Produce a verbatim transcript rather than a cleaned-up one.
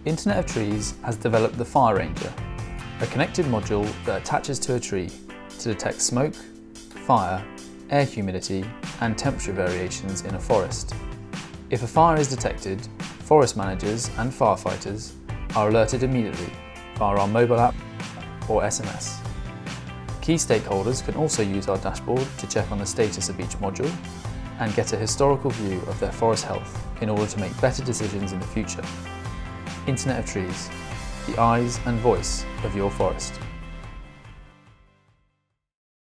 Internet of Trees has developed the Fire Ranger, a connected module that attaches to a tree to detect smoke, fire, air humidity and temperature variations in a forest. If a fire is detected, forest managers and firefighters are alerted immediately via our mobile app or S M S. Key stakeholders can also use our dashboard to check on the status of each module and get a historical view of their forest health in order to make better decisions in the future. Internet of Trees, the eyes and voice of your forest.